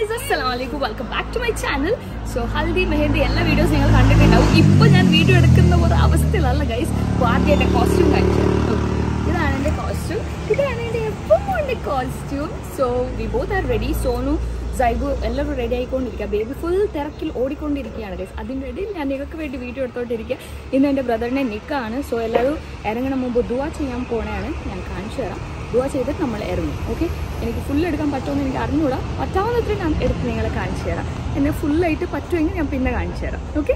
guys, assalamualaikum. Welcome back to my channel. So haldi mehendi ella videos ningal kandittundavu. Ippo njan video edukkunna oru avasthilalla guys. Paadiyate costume kanichu. Idana ende costume. Idana ende eppomonde costume. So we both are ready. Sonu Zaibu ellaru ready ആയിക്കൊണ്ടിരിക്കുക. Baby full തിരക്കിൽ ഓടിക്കൊണ്ടിരിക്കുകയാണ് guys. അതിൻ്റെ ഇടയിൽ ഞാൻ നിങ്ങൾക്ക് വേണ്ടി video എടുത്തോണ്ടിരിക്കുക. ഇന്ന് എൻ്റെ ബ്രദറിൻ്റെ നിക്കാണ്. സോ എല്ലാവരും ഇറങ്ങണ മുമ്പ് ദുആ ചെയ്യാൻ പോണെയാണ്. ഞാൻ കാണിച്ചു തരാം. ദുആ ചെയ്തിട്ട് നമ്മൾ ഇറങ്ങും. ഓക്കെ, എനിക്ക് ഫുൾ എടുക്കാൻ പറ്റുമെന്ന് എനിക്ക് അറിഞ്ഞൂടാ. പറ്റാവുന്നത്ര ഞാൻ എടുത്ത് നിങ്ങളെ കാണിച്ചു തരാം. എന്നെ ഫുള്ളായിട്ട് പറ്റുമെങ്കിൽ ഞാൻ പിന്നെ കാണിച്ചു തരാം. Okay,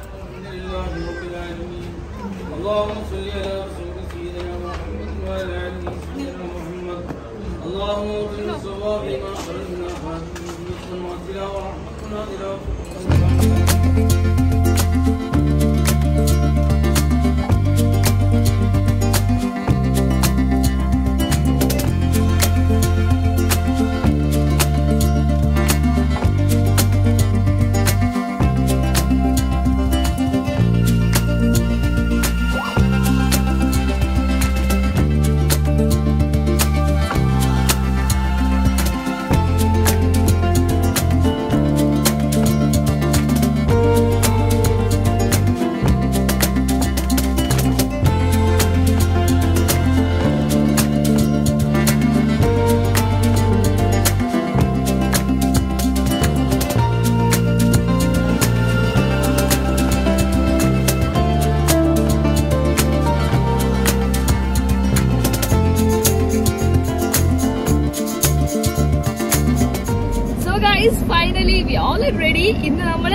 finally we all are ready. ഇന്ന് നമ്മള്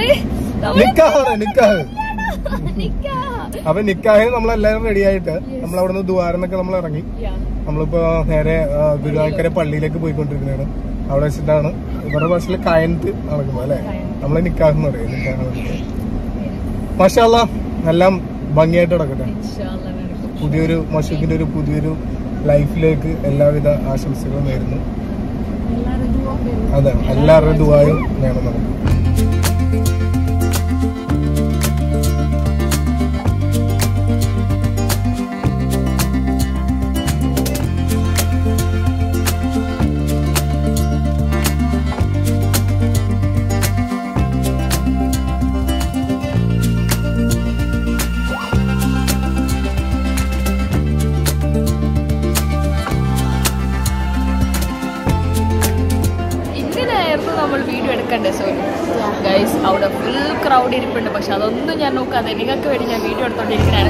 അപ്പൊ നിക്കാഹ് നമ്മളെല്ലാരും റെഡി ആയിട്ട് നമ്മൾ അവിടുന്ന് ദ്വാരന്നൊക്കെ നമ്മൾ ഇറങ്ങി. നമ്മളിപ്പോ നേരെ ഗുരുവായൂർക്കര പള്ളിയിലേക്ക് പോയിക്കൊണ്ടിരിക്കുന്നതാണ്. അവിടെ വെച്ചിട്ടാണ് ഇവരുടെ ഭാഷയിൽ കയന്ത് നടക്കുന്നത് അല്ലെ. നമ്മളെ നിക്കാഹ് എന്ന് പറയും. നിക്കാഹ് മാഷാ അല്ലാഹ് എല്ലാം ഭംഗിയായിട്ട് നടക്കട്ടെ. പുതിയൊരു മഷൂഖിന്റെ ഒരു പുതിയൊരു ലൈഫിലേക്ക് എല്ലാവിധ ആശംസകളും നേരുന്നു. അതെ, എല്ലാവരുടെയും ദുആയും വേണം നമുക്ക്. നമ്മൾ വീഡിയോ എടുക്കണ്ടേ? സോ ഗൈസ്, അവിടെ ഫുൾ ക്രൗഡ് ഇരിപ്പുണ്ട്. പക്ഷെ അതൊന്നും ഞാൻ നോക്കാതെ നിങ്ങൾക്ക് വേണ്ടി ഞാൻ വീഡിയോ എടുത്തോണ്ടിരിക്കുകയാണ്.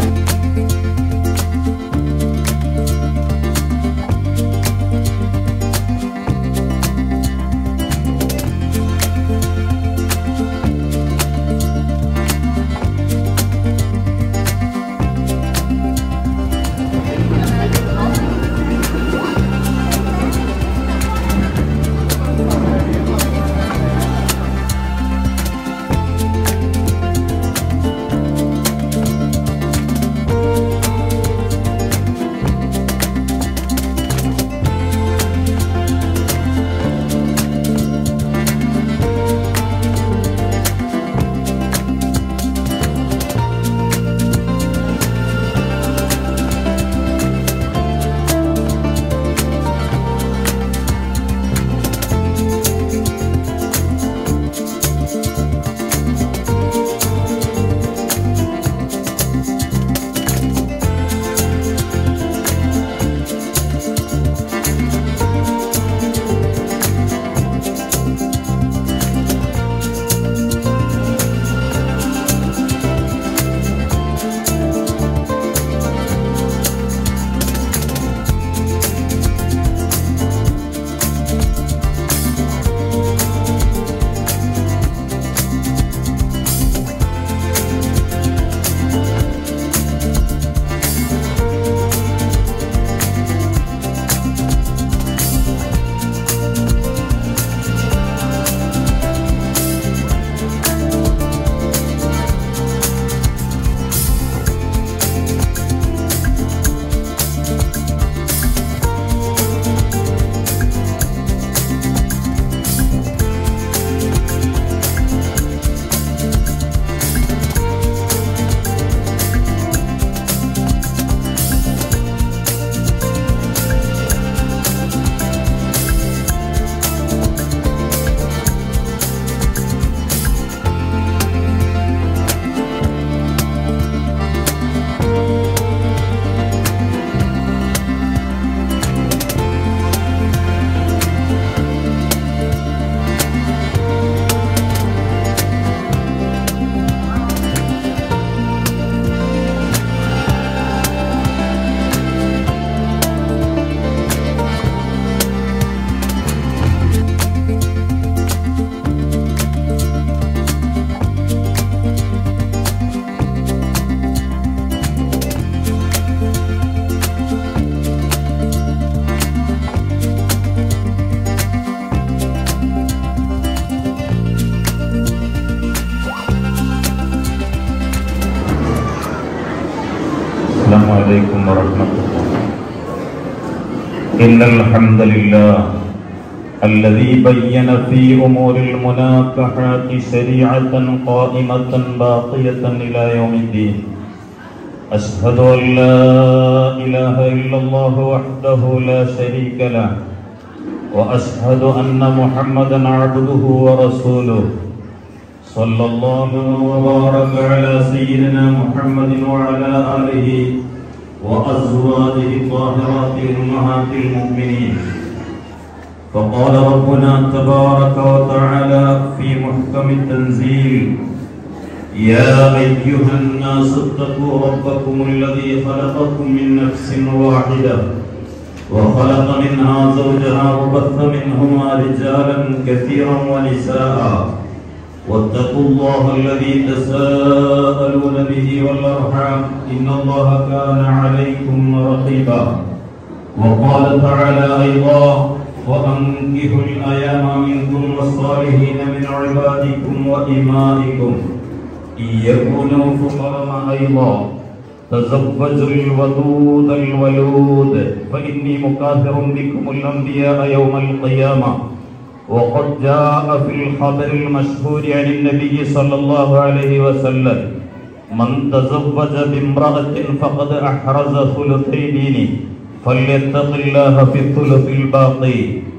السلام عليكم ورحمة الله. إن الحمد لله الذي بين في أمور المناكحات شريعة قائمة باقية إلى يوم الدين. أشهد أن لا إله إلا الله وحده لا شريك له، وأشهد أن محمدا عبده ورسوله. صلى الله وبارك على سيدنا محمد وعلى آله وأزواجه الطاهرات أمهات المؤمنين. فقال ربنا تبارك وتعالى في محكم التنزيل: يا أيها الناس اتقوا ربكم الذي خلقكم من نفس واحدة وخلق منها زوجها وبث منهما رجالا كثيرا ونساء واتقوا الله الذي تساءلون به والأرحام إن الله كان عليكم رقيبا. وقال تعالى أيضا: وأنكحوا الأيام منكم والصالحين من عبادكم وإمائكم إن يكونوا فقراء أيضا تزوجوا الودود الولود فإني مكاثر بكم الأنبياء يوم القيامة. وقد جاء في الخبر المشهور عن النبي صلى الله عليه وسلم: من تزوج بامرأة فقد أحرز ثلثي دينه فليتق الله في الثلث الباقي.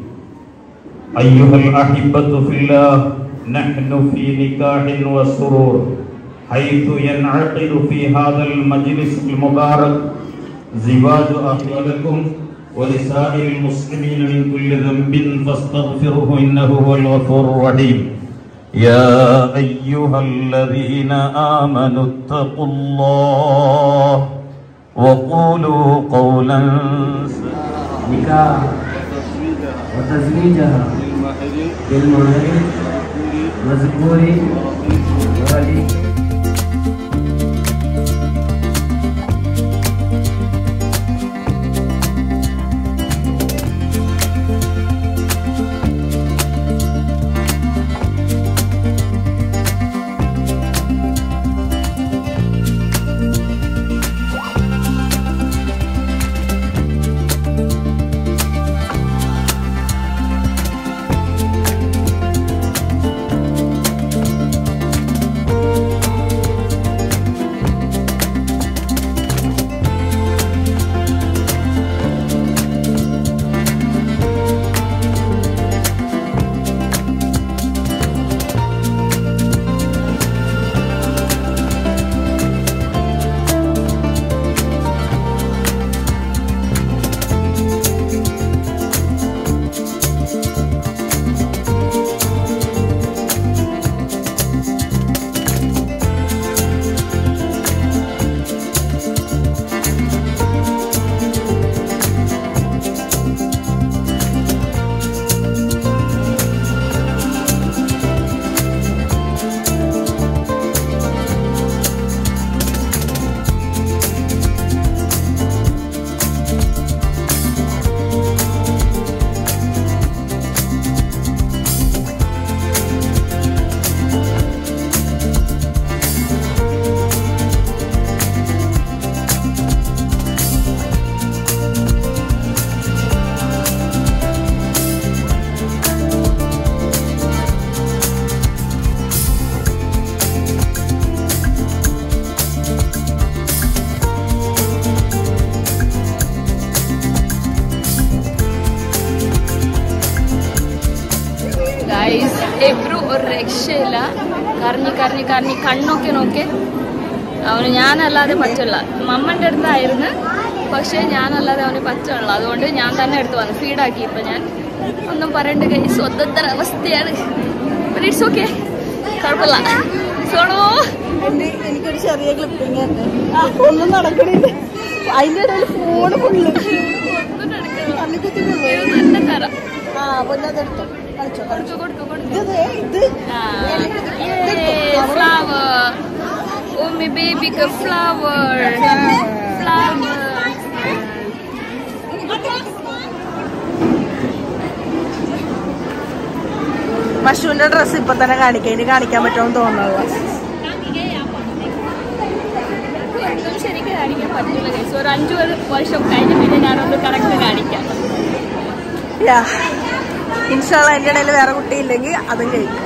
أيها الأحبة في الله، نحن في نكاح وسرور، حيث ينعقد في هذا المجلس المبارك زواج أخي لكم ولسائر المسلمين من كل ذنب فاستغفروه إنه هو الغفور الرحيم. يا أيها الذين آمنوا اتقوا الله وقولوا قولا نكاح وتزويجها بالمهر مذكور ولي. ഇബ്രു ഒരു രക്ഷയില്ല. കറങ്ങി കണ്ണൊക്കെ നോക്കി അവന് ഞാനല്ലാതെ പറ്റില്ല. മമ്മൻ്റെ അടുത്തായിരുന്നു, പക്ഷേ ഞാനല്ലാതെ അവന് പറ്റുള്ള. അതുകൊണ്ട് ഞാൻ തന്നെ എടുത്ത് വന്നു ഫീഡാക്കി. ഇപ്പം ഞാൻ ഒന്നും പറയണ്ട, കൈ സ്വതന്ത്ര അവസ്ഥയാണ്. ഇറ്റ്സ് ഓക്കെ, കുഴപ്പമില്ല. സോണോ എനിക്കൊരു ചെറിയ ക്ലിപ്പിങ് ഉണ്ട്, ഒന്നും നടക്കണില്ല. അതിൻ്റെ ഇടയിൽ ഫോണ് ഫുള്ള് തന്നെ തരാം. പൊന്നതെടുത്തു flower. Oh my baby, a flower. പശുവിന്റെ ഡ്രസ്സ് ഇപ്പൊ തന്നെ കാണിക്കാം, ഇനി കാണിക്കാൻ പറ്റുമെന്ന് തോന്നുന്നത്. ശരിക്കും കാണിക്കാൻ പറ്റില്ല ഗൈസ്. ഒരു 5 വർഷം കഴിഞ്ഞ പിന്നെ ഞാനൊന്ന് കറക്റ്റ് കാണിക്കാം. ഇൻഷാള്ള എന്റെ ഇടയിൽ വേറെ കുട്ടിയില്ലെങ്കിൽ അതും കഴിക്കും.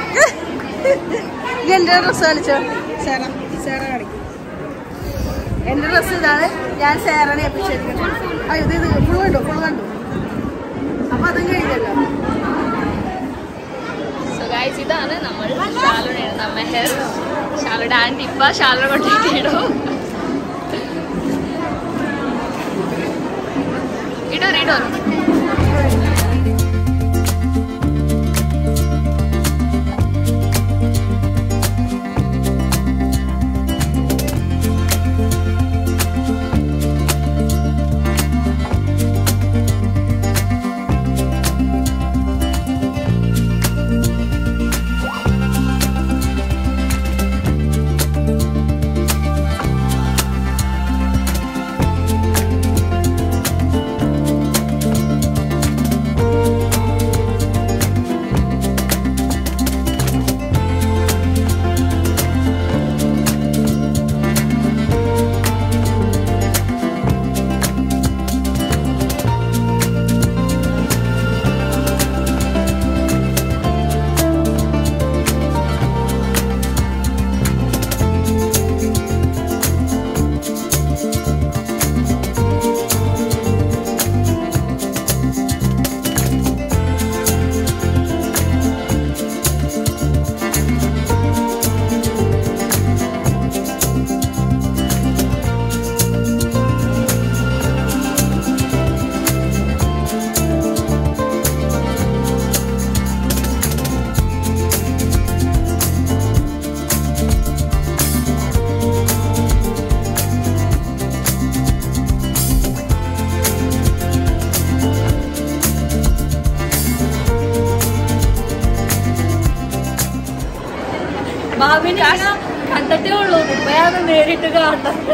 ഇനി എന്റെ ഡ്രസ്സ് കാണിച്ചോ. സേറ കാണിക്കും. എന്റെ ഡ്രസ്സ് ഇതാണ്. ഞാൻ സേറനെ ഏൽപ്പിച്ചിരിക്കുന്നത്. ഇത് ഫുൾ കണ്ടു. അപ്പൊ അതും കഴിഞ്ഞല്ലോ. സോ ഗൈസ്, ഇതാണ് നമ്മൾ ഷാലുടെ മെഹർ. ഷാലുടെ ആൻറ്റി ഇപ്പ ഷാലുടെ കൊണ്ടിട്ടോ ഇടോ ഭാവിനെ കണ്ടിട്ടേ ഉള്ളൂ. ഇപ്പയാണ് നേരിട്ട് കാണുന്നത്.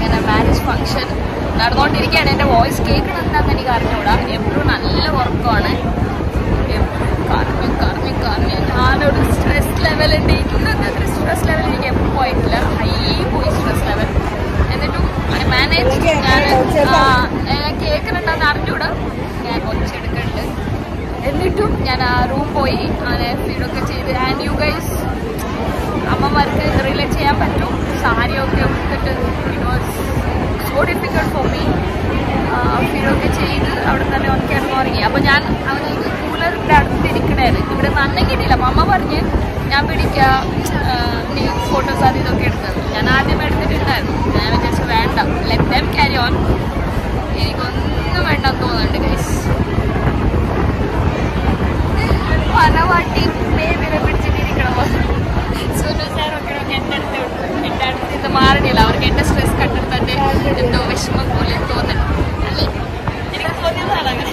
ഇങ്ങനെ മാരേജ് ഫംഗ്ഷൻ നടന്നുകൊണ്ടിരിക്കുകയാണ്. എൻ്റെ വോയിസ് കേൾക്കണം എന്താണെന്ന് എനിക്ക് അറിഞ്ഞൂടാ. എപ്പോഴും നല്ല ഉറക്കമാണ്. ഞാനൊരു സ്ട്രെസ് ലെവലുണ്ട്. ഇന്നത്തെ അത്ര സ്ട്രെസ് ലെവൽ എനിക്ക് എപ്പോഴും പോയിട്ടില്ല. ഹൈ പോയി സ്ട്രെസ് ലെവൽ. എന്നിട്ടും മാനേജ് ഞാൻ കേൾക്കുന്നുണ്ടെന്ന് അറിഞ്ഞൂടാ. ഞാൻ കൊച്ചെടുക്കുന്നുണ്ട്. എന്നിട്ടും ഞാൻ ആ റൂം പോയി അങ്ങനെ ഫീഡൊക്കെ ചെയ്ത്. ആൻഡ് യു ഗൈസ്, അമ്മമാർക്ക് റിലേറ്റ് ചെയ്യാൻ പറ്റും. സാരിയൊക്കെ എടുത്തിട്ട് it was so difficult for me. ഫീഡൊക്കെ ചെയ്ത് അവിടെ തന്നെ ഉറക്കിയായിരുന്നു ഉറങ്ങി. അപ്പോൾ ഞാൻ അവന് കൂളറിൻ്റെ അടുത്തിരിക്കണായിരുന്നു. ഇവിടെ നന്നെ കിട്ടിയില്ല. അമ്മ പറഞ്ഞ് ഞാൻ പിടിക്കാം, നീ ഫോട്ടോസ് അത് ഇതൊക്കെ എടുത്തത്. ഞാൻ ആദ്യം എടുത്തിട്ടുണ്ടായിരുന്നു. ഞാൻ വിചാരിച്ചു വേണ്ട, ലെറ്റ് ദം ക്യാരി ഓൺ. എനിക്കൊന്നും വേണ്ടെന്ന് തോന്നുന്നുണ്ട് ഗൈസ്. പനവാട്ടി ബേബിനെ പിടിച്ചിട്ടിരിക്കണമോ? സുനു സാറൊക്കെ എൻ്റെ അടുത്ത് ഇത് മാറണില്ല. അവർക്ക് എൻ്റെ സ്ട്രെസ് കണ്ടെടുത്തതിൻ്റെ എന്തോ വിഷമം പോലെ തോന്നുന്നു. അല്ലേ, എനിക്ക് തോന്നിയതാണ് അങ്ങനെ.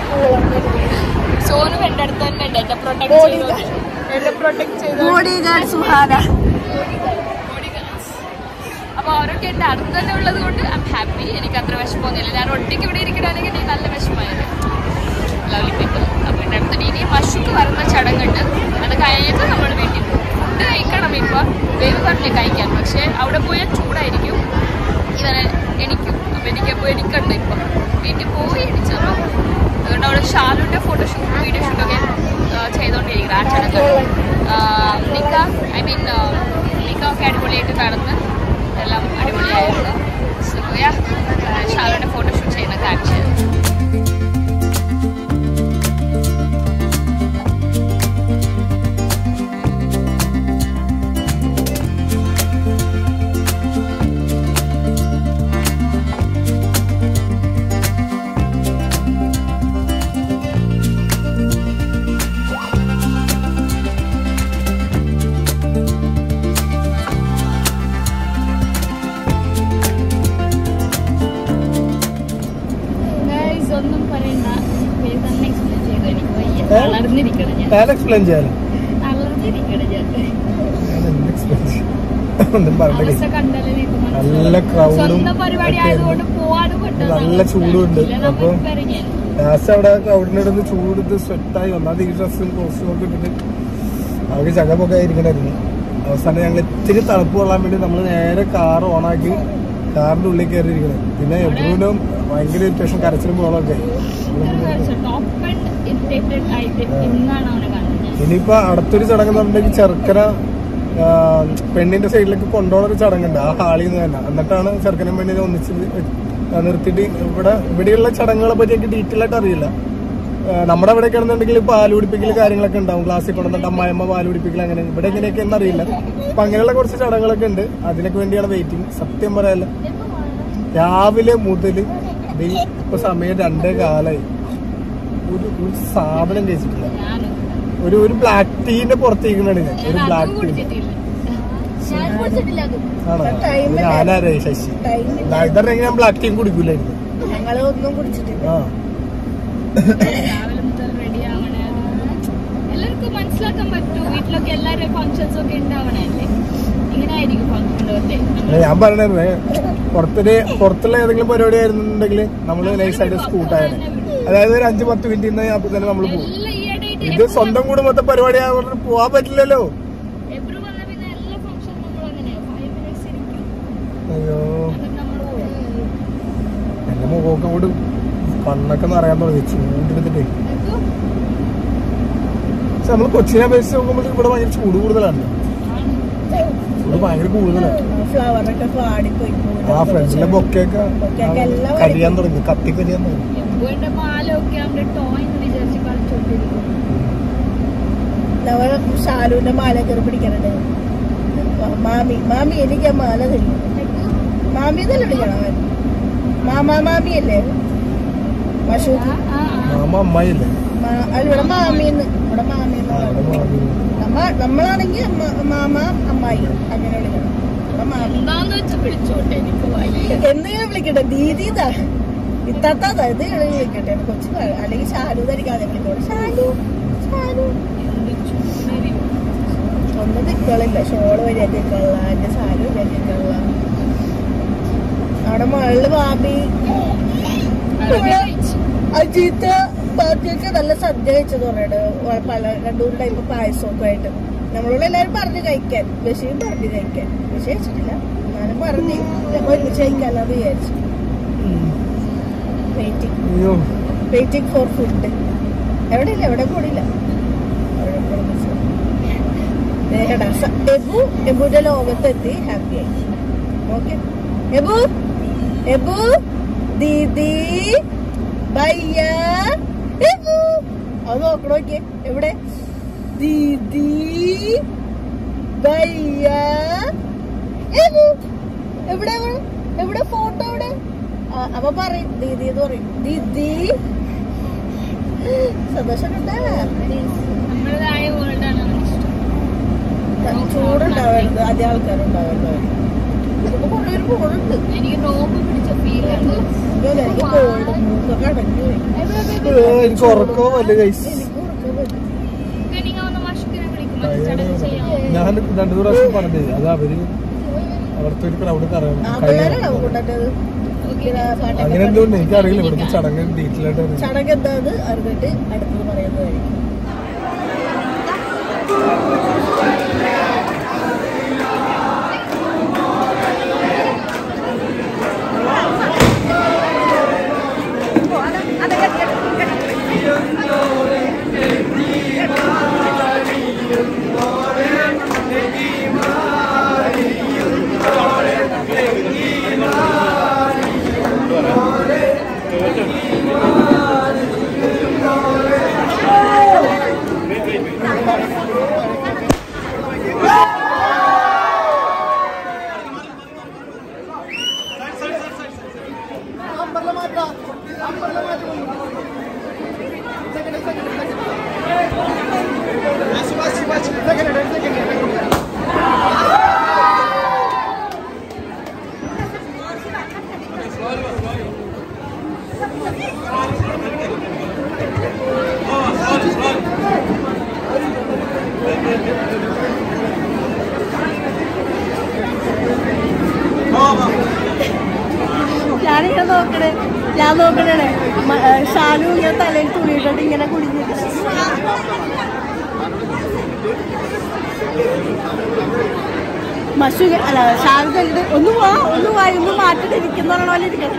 സോനു എൻ്റെ അടുത്ത് തന്നെ ഉണ്ട്. എന്നെ പ്രൊട്ടക്ട് ചെയ്തു. അപ്പോൾ അവരൊക്കെ എൻ്റെ അടുത്ത് തന്നെ ഉള്ളത് കൊണ്ട് ഐ എം ഹാപ്പി. എനിക്ക് അത്ര വിഷമമൊന്നുമില്ല. ഞാൻ ഒറ്റയ്ക്ക് ഇവിടെ ഇരിക്കണമെങ്കിൽ എനിക്ക് നല്ല വിഷമമായിരുന്നു. Lovely people. അപ്പോൾ എൻ്റെ അടുത്ത് ഇനി മഷുക്ക് വരുന്ന ചടങ്ങുണ്ട്. അത് കഴിഞ്ഞിട്ട് നമ്മൾ വീട്ടിൽ ഫുഡ് കഴിക്കണം. ഇപ്പം വേവ് പറഞ്ഞ് കഴിക്കാൻ, പക്ഷേ അവിടെ പോയാൽ ചൂടായിരിക്കും. ഇവനെ എണിക്കും. അപ്പോൾ എനിക്കപ്പോൾ എനിക്കുണ്ട്. ഇപ്പം വീട്ടിൽ പോയി എണിച്ചപ്പോൾ അതുകൊണ്ട് അവിടെ ഷാലുവിൻ്റെ ഫോട്ടോഷൂട്ട് വീഡിയോ ഷൂട്ടൊക്കെ ചെയ്തുകൊണ്ടിരിക്കുന്നത്. ആ ചടങ്ങ് നിക്കാഹൊക്കെ അടിപൊളിയായിട്ട് നടന്ന് എല്ലാം അടിപൊളിയായിരുന്നു. സോ യാ, ഷാലുവിൻ്റെ ഫോട്ടോഷൂട്ട് ചെയ്യുന്ന കാണിച്ചത്. നല്ല ക്രൗഡും നല്ല ചൂടുണ്ട്. അപ്പൊ ലാസ്റ്റ് അവിടെ ക്രൗഡിനിടന്ന് ചൂടുത്ത് സ്വെറ്റായി ഒന്നാമത് ഈ ഡ്രസ്സും കോസ്റ്റും ഒക്കെ ഇട്ടിട്ട് അവർക്ക് ചകപ്പൊക്കെ ആയിരിക്കണായിരുന്നു. അവസാനം ഞങ്ങൾ ഇത്തിരി തണുപ്പ് കൊള്ളാൻ വേണ്ടി നമ്മൾ നേരെ കാർ ഓണാക്കി കാറിന്റെ ഉള്ളിൽ കയറിയിരിക്കണേ. പിന്നെ എപ്പോഴും ഭയങ്കര ഇറിറ്റേഷൻ, കരച്ചിലും പോകളൊക്കെ. ഇനിയിപ്പോ അടുത്തൊരു ചടങ്ങ് പറഞ്ഞിട്ടുണ്ടെങ്കിൽ ചെറുക്കന പെണ്ണിന്റെ സൈഡിലേക്ക് കൊണ്ടുപോകുന്ന ഒരു ചടങ്ങുണ്ട് ആ ഹാളിൽ നിന്ന് തന്നെ. എന്നിട്ടാണ് ചെറുക്കനും പെണ്ണിനെ ഒന്നിച്ച് നിർത്തിയിട്ട് ഇവിടെയുള്ള ചടങ്ങുകളെ പറ്റി എനിക്ക് ഡീറ്റെയിൽ ആയിട്ട് അറിയില്ല. നമ്മുടെ അവിടെ കിടന്നുണ്ടെങ്കിൽ പാല് കുടിപ്പിക്കൽ കാര്യങ്ങളൊക്കെ ഉണ്ടാവും. ക്ലാസ്സിൽ കൊണ്ടുവന്നിട്ട് അമ്മായിമ്മ പാല് കുടിപ്പിക്കൽ അങ്ങനെ. ഇവിടെ എങ്ങനെയൊക്കെ എന്നറിയില്ല. അപ്പൊ അങ്ങനെയുള്ള കുറച്ച് ചടങ്ങുകളൊക്കെ ഉണ്ട്. അതിനൊക്കെ വേണ്ടിയാണ് വെയിറ്റിംഗ്. സത്യം പറയാല്ല, രാവിലെ മുതൽ ഇപ്പൊ സമയം 2:15 ഒരു സാധനം കഴിച്ചിട്ടില്ല. ഒരു ബ്ലാക്ക് ടീന്റെ പുറത്തേക്കാണ് ഞാൻ. ഒരു ബ്ലാക്ക് ടീ ആണോ? ഞാനാരേ ശശി ഇതറിഞ്ഞെങ്കിൽ ഞാൻ ബ്ലാക്ക് ടീ കുടിക്കൂലായിരുന്നു. ആ എല്ലാവർക്കും മനസ്സിലാക്കാൻ പറ്റും. വീട്ടിലൊക്കെ എല്ലാവരും ഫംഗ്ഷൻസ് ഒക്കെ ഉണ്ടാവണല്ലേ. ഇങ്ങനെ ആയിരിക്കും ഫംഗ്ഷൻ. ഞാൻ പറഞ്ഞേ പുറത്തുള്ള ഏതെങ്കിലും പരിപാടി ആയിരുന്നുണ്ടെങ്കിൽ നമ്മള് നൈസായിട്ട് സ്കൂട്ടായാണ്. അതായത് ഒരു 5-10 മിനിറ്റ് അപ്പൊ തന്നെ നമ്മള് പോകും. ഇത് സ്വന്തം കുടുംബത്തെ പരിപാടി ആയതുകൊണ്ട് പോവാൻ പറ്റില്ലല്ലോ. അയ്യോ, എന്റെ മുഖമൊക്കെ കൂടെ കണ്ണൊക്കെ നിറയാൻ തുടങ്ങി ചൂടെടുത്തിട്ടേ. പക്ഷെ നമ്മള് കൊച്ചിനെ അപേക്ഷിച്ച് നോക്കുമ്പോൾ ഇവിടെ ഭയങ്കര ചൂട് കൂടുതലാണ്. ചൂട് ഭയങ്കര കൂടുതലാണ്. ആ ഫ്രണ്ടിലെ ബൊക്കെയൊക്കെ കരിയാൻ തുടങ്ങി, കത്തി കരിയാൻ തുടങ്ങി. ഷാലുവിന്റെ മാല കയറി പിടിക്കാനുണ്ട്. മാമി എനിക്ക് ആ മാല തരും. മാമി തന്നെ വിളിക്കണം. മാമിയല്ലേ മഷൂക്ക്? അമ്മായില്ലേ? ഇവിടെ മാമിന്ന്. ഇവിടെ മാമിന്ന് നമ്മളാണെങ്കിൽ മാമ അമ്മായി അങ്ങനെ വിളിക്കണം. എന്തെങ്കിലും വിളിക്കട്ടെ. ദീദിതാ ഇത്താത്താ ഇത് വിളിക്കട്ടെ. കൊച്ചു അല്ലെങ്കിൽ ഷാലു ധരിക്കാതെ വിളിക്കോട്ടെ. ഷാലു ഷാലു ഒന്നും തിക്കളില്ല. ഷോള് വരെയൊക്കെയുള്ള എന്റെ സാരി വരെയൊക്കെയുള്ള അവിടെ മുകളില് ബാബി അജിത്ത് ബാക്കിയൊക്കെ നല്ല സദ്യ കഴിച്ചത് പറഞ്ഞിട്ട് പല 2 ടൈപ്പ് പായസമൊക്കെ ആയിട്ട് നമ്മളോട് എല്ലാരും പറഞ്ഞു കഴിക്കാൻ. ബഷീർ പറഞ്ഞു കഴിക്കാൻ. ബഷീർ കഴിച്ചിട്ടില്ല, ഞാനും പറഞ്ഞു ഒരുമിച്ച് കഴിക്കാല്ലാന്ന് വിചാരിച്ചു. Waiting for food. എവിടെയില്ല, എവിടെ കൂടിയില്ല. എബുന്റെ ലോകത്തെത്തി ഹാപ്പിയായി. ഓക്കെ എബു, എബു ദീദി ഭയ്യ എബു. അത് നോക്കണോക്കെ എവിടെ ദീദി ഭയ്യ എബു. എവിടെ എവിടെ ഫോട്ടോ എവിടെ? അപ്പൊ പറയും ദീദി എന്ന് പറയും. ദീദി സന്തോഷം ചൂടുണ്ടാവരുത്, ആദ്യം ആൾക്കാരുണ്ടാവരുത്. ഇതിപ്പോ കൊണ്ടുവരും പോകുന്നുണ്ട്. എനിക്ക് കോൾഡ് മൂക്കൊക്കെ അടഞ്ഞു. എനിക്ക് ഉറക്കോ വല്ല കൈസ്. ഞാൻ 2 പ്രാവശ്യം പറഞ്ഞത് അത് അവര് അവിടുത്തെ ഒരു ക്രൗഡ് അങ്ങനെ എന്തുകൊണ്ട് എനിക്കറിയില്ല. ഇവിടുത്തെ ചടങ്ങ് ഡീറ്റെയിൽ ആയിട്ട് ചടങ്ങ് എന്താന്ന് അറിഞ്ഞിട്ട് അടുത്തത് പറയുന്നതായിരിക്കും. ഞാൻ നോക്കണേ ഷാലു ഇങ്ങനെ തലയിൽ തുണിയിട്ടിട്ട് ഇങ്ങനെ കുടിഞ്ഞിട്ട് മഷു അല്ല ഷാലു തല്ലിട്ട് ഒന്ന് മാറ്റിട്ട് ഇരിക്കുന്ന പോലെ ഇരിക്കണം.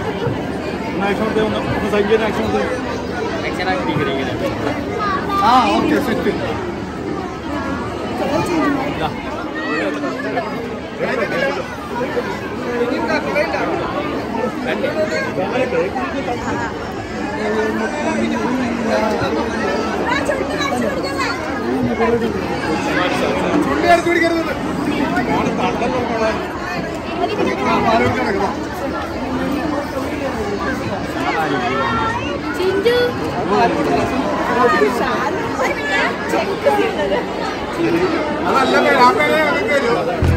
Okay set. ചുണ്ടി അടുത്ത് പിടിക്കരുത്. അതല്ല ആ പേരെ തരൂ.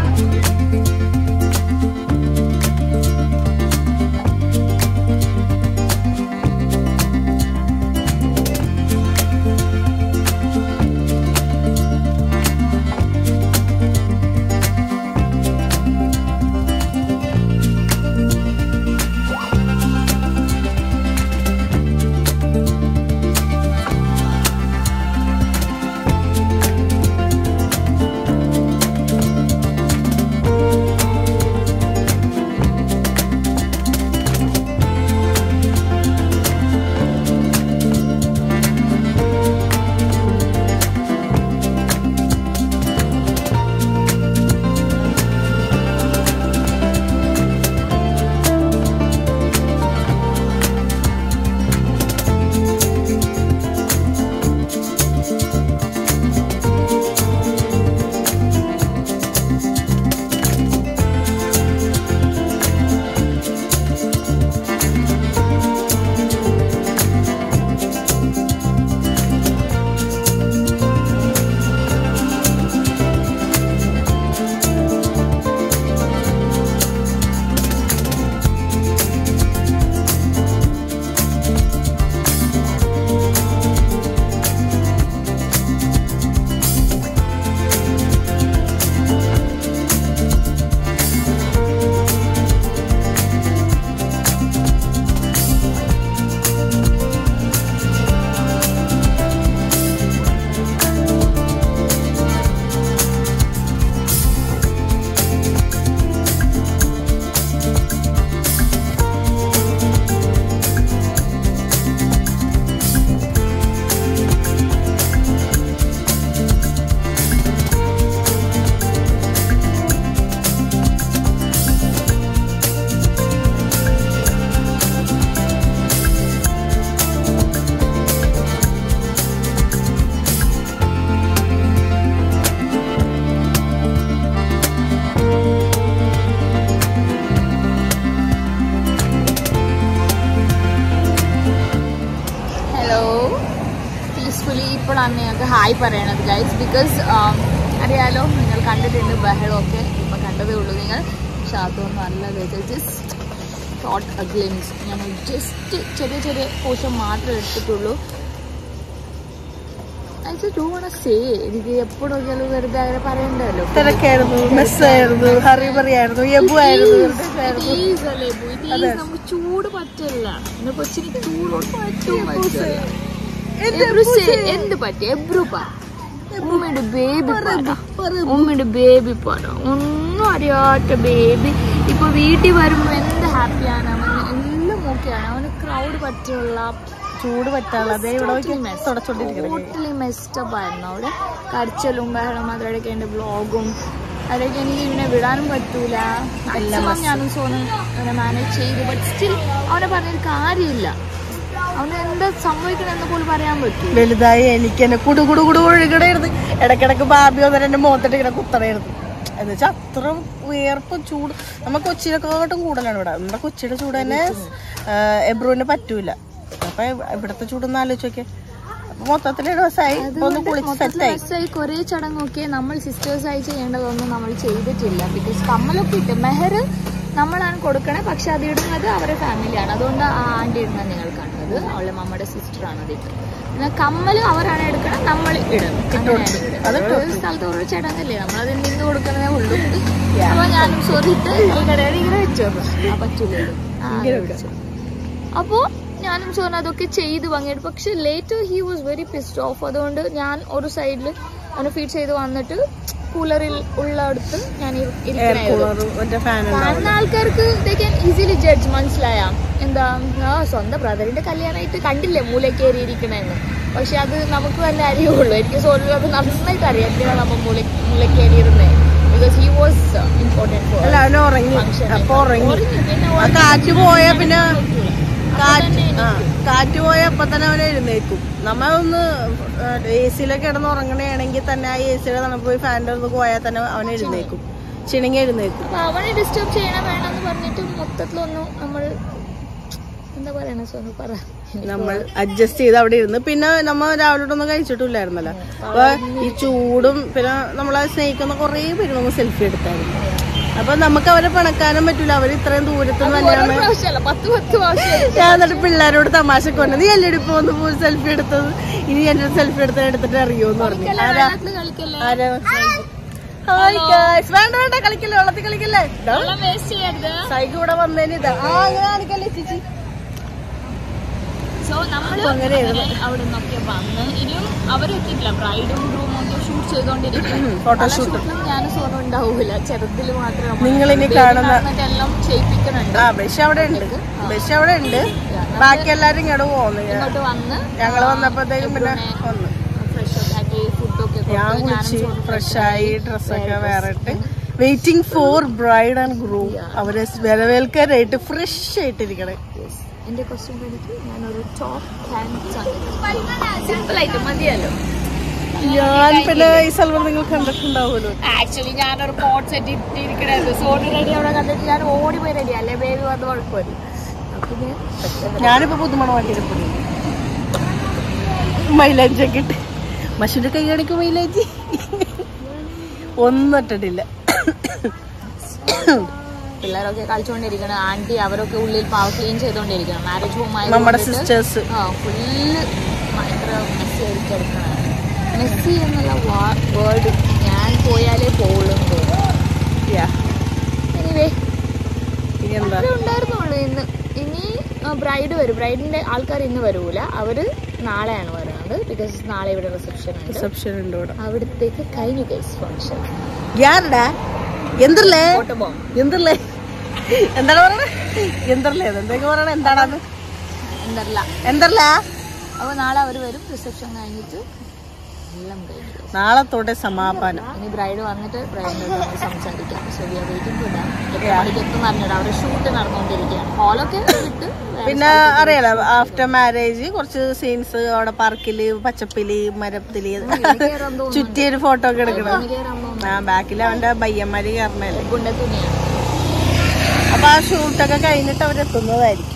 ഇപ്പോഴാണ് ഞങ്ങൾക്ക് ഹായ് പറയണത് ഗൈസ്. ബിക്കോസ് അറിയാലോ, നിങ്ങൾ കണ്ടിട്ടുണ്ട് ബഹളമൊക്കെ, ഇപ്പം കണ്ടതേ ഉള്ളൂ നിങ്ങൾ. പക്ഷെ അതൊന്നും അല്ല guys, just short a glimpse. ഞങ്ങൾ ജസ്റ്റ് ചെറിയ ചെറിയ പോർഷൻ മാത്രമേ എടുത്തിട്ടുള്ളൂ. എനിക്ക് എപ്പോഴും നോക്കിയാലും വെറുതെ അങ്ങനെ പറയണ്ടല്ലോ. തിരക്കായിരുന്നു, മെസ്സായിരുന്നു, ഹറിബറിയായിരുന്നു, നമുക്ക് ചൂട് പറ്റില്ല. എന്നെ കൊച്ചിന് ചൂടോട് എന്ത് പറ്റി ഉമ്മയുടെ ബേബി പറ ഒന്നും അറിയാത്ത ബേബി. ഇപ്പൊ വീട്ടിൽ വരുമ്പോ എന്ത് ഹാപ്പിയാണ് അവന്, എല്ലാം ഓക്കെയാണ് അവന്. ക്രൗഡ് പറ്റുള്ള ചൂട് പറ്റാനുള്ള ടോട്ടലി മെസ്റ്റപ്പ് ആയിരുന്നു അവിടെ. കരച്ചിലും ബഹളം അതിലൊക്കെ എൻ്റെ വ്ളോഗും അതൊക്കെ എനിക്ക് ഇവനെ വിടാനും പറ്റൂല. ഞാനും സോനും അവനെ മാനേജ് ചെയ്തു. ബട്ട് സ്റ്റിൽ അവനെ പറഞ്ഞൊരു കാര്യമില്ല. അവന് എന്താ സംഭവിക്കണമെന്ന് പോലും പറയാൻ പറ്റും. വലുതായി എനിക്ക് എന്നെ കുടുകുടുകുടുകുടുകിടയിരുന്നു. ഇടക്കിടക്ക് ബാബി വന്നിട്ട് എന്റെ മുഖത്തിട്ട് ഇങ്ങനെ കുത്തണയായിരുന്നു. എന്ന് വെച്ചാൽ അത്ര വിയർപ്പും ചൂട്. നമ്മൾ കൊച്ചിയിലെക്കാട്ടും കൂടുതലാണ് ഇവിടെ. നമ്മുടെ കൊച്ചിയുടെ ചൂട് തന്നെ എബ്രുവിന് പറ്റൂല. അപ്പൊ ഇവിടുത്തെ ചൂടൊന്നും ആലോചിച്ചോക്കെ. മൊത്തത്തില് ഡ്രസ്സായി കുറെ ചടങ്ങൊക്കെ നമ്മൾ സിസ്റ്റേഴ്സായി ചെയ്യേണ്ടതൊന്നും നമ്മൾ ചെയ്തിട്ടില്ല. ബിക്കോസ് കമ്മലൊക്കെ ഇട്ട് മെഹർ നമ്മളാണ് കൊടുക്കണേ. പക്ഷെ അത് ഇടുന്നത് അവരുടെ ഫാമിലിയാണ്. അതുകൊണ്ട് ആ ആൻറ്റി ഇടുന്നത് നിങ്ങൾ കാണുന്നത് അവളുടെ മമ്മയുടെ സിസ്റ്ററാണ് അത് ഇട്ടത്. എന്നാൽ കമ്മല് അവരാണ് എടുക്കണം, നമ്മൾ ഇടണം. ഒരു സ്ഥലത്ത് ഓരോ ചടങ്ങല്ലേ, നമ്മളത് നിന്ന് കൊടുക്കുന്നതേ ഉള്ളൂ. അപ്പൊ ഞാനും സോറിട്ട് കടയിൽ ഇങ്ങനെ വെച്ചോ പറ്റൂലല്ലോ. അപ്പോ ഞാനും സോന അതൊക്കെ ചെയ്ത് വാങ്ങിയിട്ട്. പക്ഷെ later he was very pissed off. അതുകൊണ്ട് ഞാൻ ഒരു സൈഡിൽ അവനെ ഫീഡ് ചെയ്ത് വന്നിട്ട് കൂളറിൽ ഉള്ളടത്ത് ഞാൻ ഫാൻ ആൾക്കാർക്ക് ഈസിലി ജഡ്ജ് മനസ്സിലായ എന്താ സ്വന്തം ബ്രദറിന്റെ കല്യാണമായിട്ട് കണ്ടില്ലേ മൂലക്കേറിയിരിക്കണെന്ന്. പക്ഷെ അത് നമുക്ക് തന്നെ അറിയുള്ളൂ. എനിക്ക് സോറി അത് നന്നായിട്ട് അറിയാം എന്തിനാണ് നമ്മൾ മൂലക്കേറിയിരുന്നത്. Because he was important for കാറ്റ് പോയാ പിന്നെ കാറ്റ് പോയ അപ്പൊ തന്നെ അവൻ എഴുന്നേക്കും. നമ്മളൊന്ന് AC-ലൊക്കെ കിടന്ന് ഉറങ്ങണയാണെങ്കിൽ തന്നെ ആ AC-യുടെ തണുപ്പ് പോയി ഫാൻ്റെ അടുത്ത് പോയാൽ തന്നെ അവൻ എഴുന്നേക്കും, ചിണങ്ങി എഴുന്നേക്കും. അവനെ ഡിസ്റ്റർബ് ചെയ്യണം വേണമെന്ന് പറഞ്ഞിട്ട് മൊത്തത്തിലൊന്നും നമ്മൾ എന്താ പറയണ സോനു പറ നമ്മൾ അഡ്ജസ്റ്റ് ചെയ്ത് അവിടെ ഇരുന്ന്. പിന്നെ നമ്മൾ രാവിലോട്ടൊന്നും കഴിച്ചിട്ടില്ലായിരുന്നല്ലോ. അപ്പൊ ഈ ചൂടും പിന്നെ നമ്മളെ സ്നേഹിക്കുന്ന കുറേ പേര് നമ്മൾ സെൽഫി എടുത്തായിരുന്നു. അപ്പൊ നമുക്ക് അവരെ പിണക്കാനും പറ്റൂല. അവർ ഇത്രയും ദൂരത്ത് തന്നെയാണ്. ഞാൻ എന്നിട്ട് പിള്ളേരോട് തമാശക്ക് പറഞ്ഞു, നീ എല്ലാം ഇപ്പൊ ഒന്ന് പോയി സെൽഫി എടുത്തത്, ഇനി എന്റെ സെൽഫി എടുത്തിട്ട് അറിയോന്ന് പറഞ്ഞു. വേണ്ട വേണ്ട കളിക്കല്ലേ, വെള്ളത്തിൽ കളിക്കല്ലേ. സൈക്കിൾ ഇവിടെ വന്നതിന് ഇതാ അങ്ങനെ കാണിക്കല്ലേ ചേച്ചി. സോ നമ്മൾ അവിടെ നിന്നൊക്കെ വന്ന് ഇനിയും അവരെത്തിയിട്ടില്ല. ബ്രൈഡും ഗ്രൂമും ഷൂട്ട് ചെയ്തോണ്ടിരിക്കും. ഫോട്ടോഷൂട്ടും ഞാൻ സോണം ഉണ്ടാവൂല, ചെറുതിൽ മാത്രമേ നിങ്ങളിനി കാണുന്ന എല്ലാം ചെയ്യിപ്പിക്കുന്നുണ്ട്. ബസ് അവിടെ ഉണ്ട്. ബാക്കി എല്ലാരും ഇങ്ങോട്ട് പോകുന്നു. ഇങ്ങോട്ട് വന്ന് ഞങ്ങള് വന്നപ്പോഴത്തേക്കും പിന്നെ വന്നു. ഫ്രഷ് ആക്കി ഫുഡൊക്കെ ഞാൻ കുളിച്ച് ഫ്രഷായി ഡ്രസ്സൊക്കെ വേറെ ഇട്ട് waiting for bride and groom. അവരെ വരവേൽക്കാനായിട്ട് ഫ്രഷ് ആയിട്ടിരിക്കണേ. എന്റെ ക്വസ്റ്റ്യൻ എനിക്ക് ഞാനൊരു ടോപ്പ് സിമ്പിൾ ആയിട്ട് മതിയല്ലോ. ഞാൻ പിന്നെ ഈ സ്ഥലം നിങ്ങൾ കണ്ടിട്ടുണ്ടാവുമല്ലോ. ആക്ച്വലി ഞാനൊരു കോട്ട് സെറ്റ് ഇട്ടിരിക്കണായിരുന്നു. സോണി റെഡി അവിടെ കണ്ടിട്ട് ഞാൻ ഓടി പോയി റെഡി അല്ലേ ബേബി വന്ന് കുഴപ്പമില്ല. ഞാനിപ്പോ പുതുമണ വണ്ടിയിലും മൈലാഞ്ചൊക്കെ ഇട്ട് മഷുന്റെ കൈ കാണിക്കും. മൈലാഞ്ചി ഒന്നും ഇട്ടിട്ടില്ല. പിള്ളേരൊക്കെ കളിച്ചോണ്ടിരിക്കണം. ആന്റി അവരൊക്കെ ഉള്ളിൽ പാവ ക്ലീൻ ചെയ്തോണ്ടിരിക്കണം. മാരേജ് ഹോം ആയി നമ്മുടെ സിസ്റ്റേഴ്സ് ഫുള്ള് ഭയങ്കര മെസ്സി ആയിരിക്കും എടുക്കണം. മെസ്സി എന്നുള്ള വേർഡ് ഞാൻ പോയാലേ പോകുള്ളൂ. എനിവേ ഉണ്ടായിരുന്നുള്ളൂ ഇന്ന്. ഇനി ബ്രൈഡ് വരും. ബ്രൈഡിന്റെ ആൾക്കാർ ഇന്ന് വരൂല, അവര് നാളെയാണ് വരുന്നത്. ബിക്കോസ് നാളെ ഇവിടെ റിസപ്ഷൻ ഉണ്ട്. അവിടത്തേക്ക് കഴിഞ്ഞു ഗൈസ് ഫംഗ്ഷൻ. എന്താണ് പറയണേ? എന്താണത്? എന്തല്ല അപ്പൊ നാളെ അവര് വരും. റിസപ്ഷൻ കഴിഞ്ഞിട്ട് എല്ലാം കഴിഞ്ഞു. നാളെ തൊട്ടേ സമാപനം. ഇനി ബ്രൈഡ് വന്നിട്ട് ബ്രൈഡിനോട് സംസാരിക്കാം. അവരുടെ ഷൂട്ട് നടന്നുകൊണ്ടിരിക്കുകയാണ്. ഹോളൊക്കെ വിട്ട് പിന്നെ അറിയാലോ ആഫ്റ്റർ മാരേജ് കുറച്ച് സീൻസ് അവിടെ പാർക്കില് പച്ചപ്പില് മരത്തില് ചുറ്റിയൊരു ഫോട്ടോ ഒക്കെ എടുക്കണം. ബാക്കിൽ അവന്റെ ബയ്യന്മാര് കയറണല്ലേ. അപ്പൊ ആ ഷൂട്ടൊക്കെ കഴിഞ്ഞിട്ട് അവരെത്തുന്നതായിരിക്കും.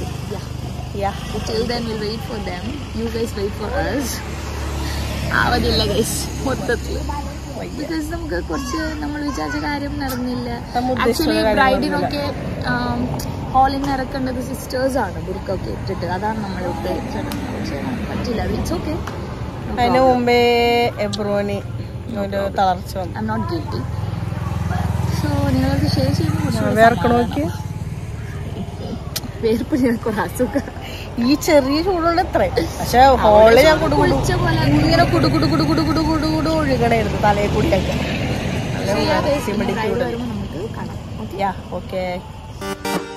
ആവതില്ല ഗൈസ് മൊത്തത്തില്. ബിക്കോസ് നമുക്ക് കുറച്ച് നമ്മൾ വിചാരിച്ച കാര്യം നടന്നില്ല. ആക്ച്വലി ബ്രൈഡിനൊക്കെ ഹാളിൽ നിന്ന് ഇറക്കേണ്ടത് സിസ്റ്റേഴ്സ് ആണ് ബുർക്കൊക്കെ ഇട്ടിട്ട്. അതാണ് നമ്മൾ ഉദ്ദേശിച്ചത്. പക്ഷെ പറ്റില്ല. It's okay. അതിന് മുമ്പേ എബ്രോനി ഒരു തളർച്ച വന്നു. I am not guilty. So നിങ്ങൾക്ക് ഷെയർ ചെയ്യുമ്പോൾ വേർക്കണോക്ക് വേർപ്പ് ഞങ്ങൾക്ക് അസുഖം. ഈ ചെറിയ ചൂടുള്ള എത്ര. പക്ഷെ ഹോളിൽ ഞാൻ ഇങ്ങനെ കുടു ഒഴുകണായിരുന്നു തലയെ കൂടിയൊക്കെ. നമുക്ക് കാണാം. ഓക്കെ.